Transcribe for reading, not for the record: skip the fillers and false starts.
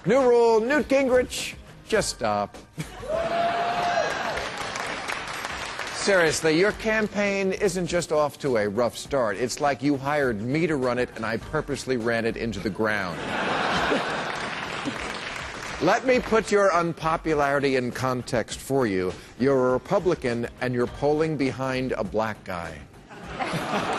New rule, Newt Gingrich, just stop. Seriously, your campaign isn't just off to a rough start. It's like you hired me to run it, and I purposely ran it into the ground. Let me put your unpopularity in context for you. You're a Republican, and you're polling behind a black guy.